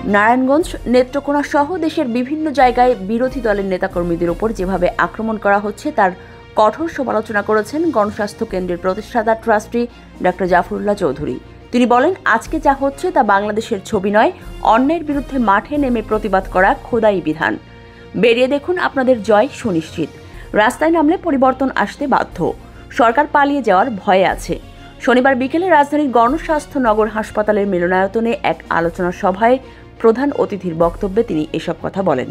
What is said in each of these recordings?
নারায়ণগঞ্জ, নেত্রকোনা সহ দেশের বিভিন্ন জায়গায় বিরোধী দলের নেতাকর্মীদের উপর যেভাবে আক্রমণ করা হচ্ছে তার কঠোর সমালোচনা করেছেন গণস্বাস্থ্য কেন্দ্রের প্রতিষ্ঠাতা ট্রাস্টি ডক্টর জাফরুল্লাহ চৌধুরী। তিনি বলেন, আজকে যা হচ্ছে তা বাংলাদেশের ছবি নয়, অন্যায়ের বিরুদ্ধে মাঠে নেমে প্রতিবাদ করা খোদাই বিধান। বেরিয়ে দেখুন, আপনাদের জয় সুনিশ্চিত। রাস্তায় নামলে পরিবর্তন আসতে বাধ্য। সরকার পালিয়ে যাওয়ার ভয়ে আছে। শনিবার বিকেলে রাজধানীর গণস্বাস্থ্য নগর হাসপাতালের মিলনায়তনে এক আলোচনা সভায় প্রধান অতিথির বক্তব্যে তিনি এসব কথা বলেন।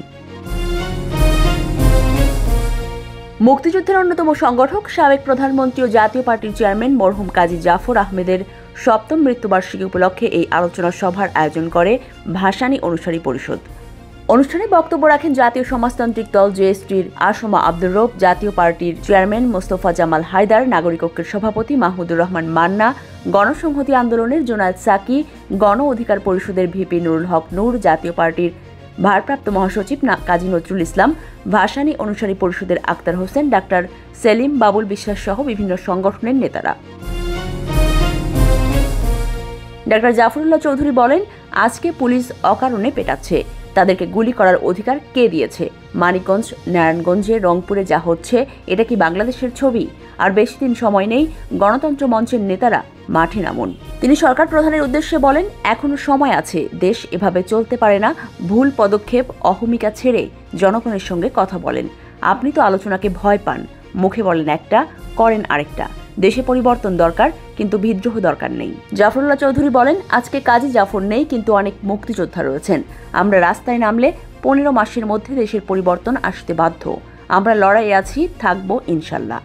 মুক্তিযুদ্ধের অন্যতম সংগঠক, সাবেক প্রধানমন্ত্রী ও জাতীয় পার্টির চেয়ারম্যান মরহুম কাজী জাফর আহমেদের ৭ম মৃত্যুবার্ষিকী উপলক্ষে এই আলোচনা সভার আয়োজন করে ভাসানী অনুসারী পরিষদ। অনুষ্ঠানে বক্তব্য রাখেন জাতীয় সমাজতান্ত্রিক দল জেএসটির আসমা আব্দুর রব, জাতীয় পার্টির চেয়ারম্যান মোস্তফা জামাল হায়দার, নাগরিক ঐক্যের সভাপতি মাহমুদুর রহমান মান্না, গণসংহতি আন্দোলনের জোনায়েদ সাকি, গণ অধিকার পরিষদের ভিপি নুরুল হক নূর, জাতীয় পার্টির ভারপ্রাপ্ত মহাসচিব কাজী নজরুল ইসলাম, ভাসানী অনুসারী পরিষদের আক্তার হোসেন, ডাক্তার সেলিম, বাবুল বিশ্বাস সহ বিভিন্ন সংগঠনের নেতারা। ডাক্তার জাফরুল্লাহ চৌধুরী বলেন, আজকে পুলিশ অকারণে পেটাচ্ছে। তাদেরকে গুলি করার অধিকার কে দিয়েছে? মানিকগঞ্জ, নারায়ণগঞ্জে, রংপুরে যা হচ্ছে, এটা কি বাংলাদেশের ছবি? আর বেশি দিন সময় নেই, গণতন্ত্র মঞ্চের নেতারা মাঠে নামুন। তিনি সরকার প্রধানের উদ্দেশ্যে বলেন, এখনো সময় আছে, দেশ এভাবে চলতে পারে না। ভুল পদক্ষেপ, অহমিকা ছেড়ে জনগণের সঙ্গে কথা বলেন। আপনি তো আলোচনাকে ভয় পান, মুখে বলেন একটা, করেন আরেকটা। দেশে পরিবর্তন দরকার, কিন্তু বিদ্রোহ দরকার নেই। জাফরুল্লাহ চৌধুরী বলেন, আজকে কাজী জাফর নেই, কিন্তু অনেক মুক্তিযোদ্ধা রয়েছেন। আমরা রাস্তায় নামলে 15 মাসের মধ্যে দেশের পরিবর্তন আসতে বাধ্য। আমরা লড়াইয়ে আছি, থাকবো ইনশাল্লাহ।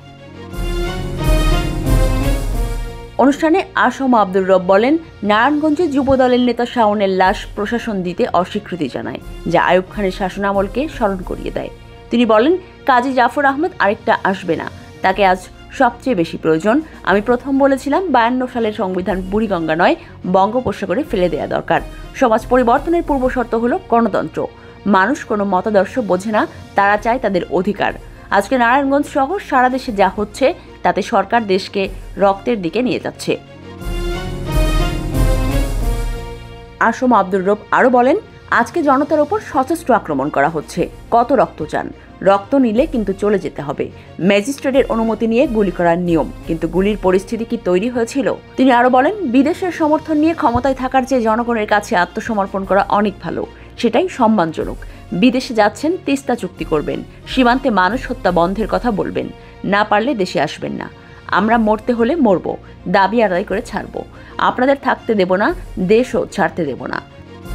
অনুষ্ঠানে আসমা আব্দুর রব বলেন, নারায়ণগঞ্জে যুবদলের নেতা শাওনের লাশ প্রশাসন দিতে অস্বীকৃতি জানায়, যা আইয়ুব খানের শাসনামলকে স্মরণ করিয়ে দেয়। তিনি বলেন, কাজী জাফর আহমেদ আরেকটা আসবে না, তাকে আজ সবচেয়ে বেশি প্রয়োজন। আমি প্রথম বলেছিলাম, 52 সালের সংবিধান বুড়িগঙ্গা নয়, বঙ্গোপসাগরে ফেলে দেয়া দরকার। সমাজ পরিবর্তনের পূর্বশর্ত হলো গণতন্ত্র। মানুষ কোনো মতাদর্শ বোঝে না, তারা চায় তাদের অধিকার। আজকে নারায়ণগঞ্জ সহ সারা দেশে যা হচ্ছে, তাতে সরকার দেশকে রক্তের দিকে নিয়ে যাচ্ছে। আসমা আব্দুর রব আরও বলেন, আজকে জনতার ওপর সশস্ত্র আক্রমণ করা হচ্ছে। কত রক্ত চান? রক্ত নিলে কিন্তু চলে যেতে হবে। ম্যাজিস্ট্রেটের অনুমতি নিয়ে গুলি করার নিয়ম, কিন্তু গুলির পরিস্থিতি কি তৈরি হয়েছিল? তিনি আরও বলেন, বিদেশের সমর্থন নিয়ে ক্ষমতায় থাকার চেয়ে জনগণের কাছে আত্মসমর্পণ করা অনেক ভালো, সেটাই সম্মানজনক। বিদেশে যাচ্ছেন, তিস্তা চুক্তি করবেন, সীমান্তে মানুষ হত্যা বন্ধের কথা বলবেন, না পারলে দেশে আসবেন না। আমরা মরতে হলে মরব, দাবি আদায় করে ছাড়ব। আপনাদের থাকতে দেব না, দেশও ছাড়তে দেব না।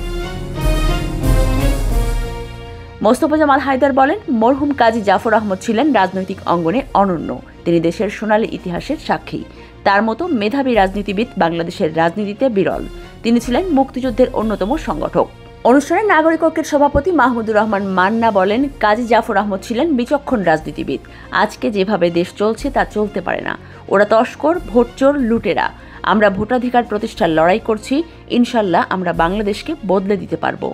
মোস্তফা জামাল হায়দার বলেন, মরহুম কাজী জাফর আহমদ ছিলেন রাজনৈতিক অঙ্গনে অনন্য। তিনি দেশের সোনালী ইতিহাসের সাক্ষী। তার মতো মেধাবী রাজনীতিবিদ বাংলাদেশের রাজনীতিতে বিরল। তিনি ছিলেন মুক্তিযুদ্ধের অন্যতম সংগঠক। অনুষ্ঠানে নাগরিক ঐক্যের সভাপতি মাহমুদুর রহমান মান্না বলেন, কাজী জাফর আহমদ ছিলেন বিচক্ষণ রাজনীতিবিদ। আজকে যেভাবে দেশ চলছে তা চলতে পারে না। ওরা তস্কর, ভোটচোর, লুটেরা। আমরা ভোটাধিকার প্রতিষ্ঠার লড়াই করছি। ইনশাল্লাহ আমরা বাংলাদেশকে বদলে দিতে পারবো।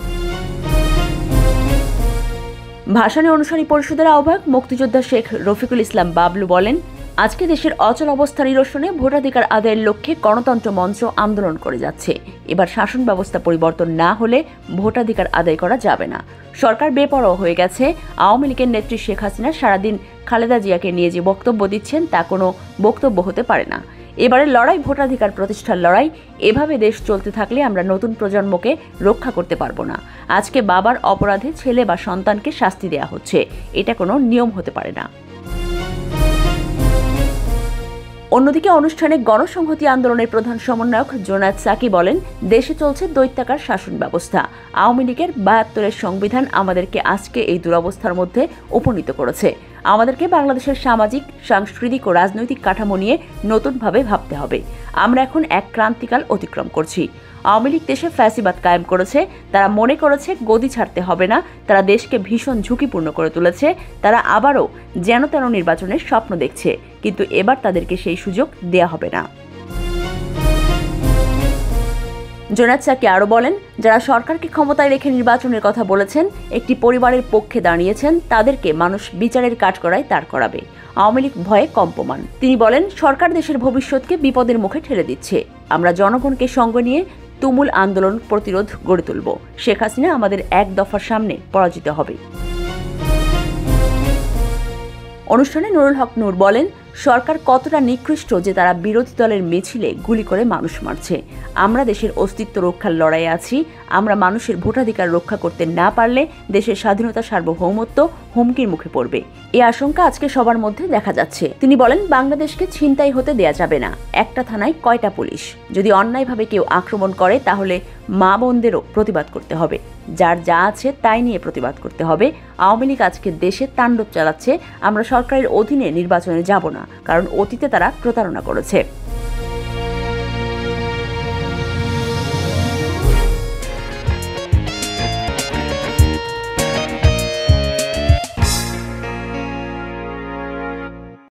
ভাসানী অনুসারী পরিষদের আহ্বায়ক মুক্তিযোদ্ধা শেখ রফিকুল ইসলাম বাবলু বলেন, আজকে দেশের অচল অবস্থা নিরসনে ভোটাধিকার আদায়ের লক্ষ্যে গণতন্ত্র মঞ্চ আন্দোলন করে যাচ্ছে। এবার শাসন ব্যবস্থা পরিবর্তন না হলে ভোটাধিকার আদায় করা যাবে না। সরকার বেপরোয়া হয়ে গেছে। আওয়ামী লীগের নেত্রী শেখ হাসিনা সারাদিন খালেদা জিয়াকে নিয়ে যে বক্তব্য দিচ্ছেন, তা কোনো বক্তব্য হতে পারে না। এবারে লড়াই ভোটাধিকার প্রতিষ্ঠার লড়াই। এভাবে দেশ চলতে থাকলে আমরা নতুন প্রজন্মকে রক্ষা করতে পারবো না। আজকে বাবার অপরাধে ছেলে বা সন্তানকে শাস্তি দেয়া হচ্ছে, এটা কোনো নিয়ম হতে পারে না। অন্যদিকে অনুষ্ঠানে গণসংহতি আন্দোলনের প্রধান সমন্বয়ক জোনায়েদ সাকি বলেন, দেশে চলছে দৈত্যাকার শাসন ব্যবস্থা। আওয়ামী লীগের 72-এর সংবিধান আমাদেরকে আজকে এই দুরবস্থার মধ্যে উপনীত করেছে। আমাদেরকে বাংলাদেশের সামাজিক, সাংস্কৃতিক ও রাজনৈতিক কাঠামো নিয়ে নতুনভাবে ভাবতে হবে। আমরা এখন এক ক্রান্তিকাল অতিক্রম করছি। আওয়ামী লীগ দেশে ফ্যাসিবাদ কায়েম করেছে। তারা মনে করেছে গদি ছাড়তে হবে না। তারা দেশকে ভীষণ ঝুঁকিপূর্ণ করে তুলেছে। তারা আবারও যেন তেন নির্বাচনের স্বপ্ন দেখছে, কিন্তু এবার তাদেরকে সেই সুযোগ দেয়া হবে না। জোনায়েদ সাকি আরও বলেন, যারা সরকারকে ক্ষমতায় রেখে নির্বাচনের কথা বলেছেন, একটি পরিবারের পক্ষে দাঁড়িয়েছেন, তাদেরকে মানুষ বিচারের কাঠগড়ায় দাঁড় করাবে। আওয়ামী লীগ ভয়ে কম্পমান। তিনি বলেন, সরকার দেশের ভবিষ্যৎকে বিপদের মুখে ঠেলে দিচ্ছে। আমরা জনগণকে সঙ্গে নিয়ে তুমুল আন্দোলন প্রতিরোধ গড়ে তুলব। শেখ হাসিনা আমাদের এক দফার সামনে পরাজিত হবে। অনুষ্ঠানে নুরুল হক নূর বলেন, সরকার কতটা নিকৃষ্ট যে তারা বিরোধী দলের মিছিলে গুলি করে মানুষ মারছে। আমরা দেশের অস্তিত্ব রক্ষার লড়াইয়ে আছি। আমরা মানুষের ভোটাধিকার রক্ষা করতে না পারলে দেশের স্বাধীনতা সার্বভৌমত্ব হুমকির মুখে পড়বে। এই আশঙ্কা আজকে সবার মধ্যে দেখা যাচ্ছে। তিনি বলেন, বাংলাদেশকে ছিনতাই হতে দেয়া যাবে না। একটা থানায় কয়টা পুলিশ? যদি অন্যায়ভাবে কেউ আক্রমণ করে তাহলে মা বোনদেরও প্রতিবাদ করতে হবে। যার যা আছে তাই নিয়ে প্রতিবাদ করতে হবে। আওয়ামী লীগ আজকে দেশে তাণ্ডব চালাচ্ছে। আমরা সরকারের অধীনে নির্বাচনে যাব না, কারণ অতীতে তারা প্রতারণা করেছে।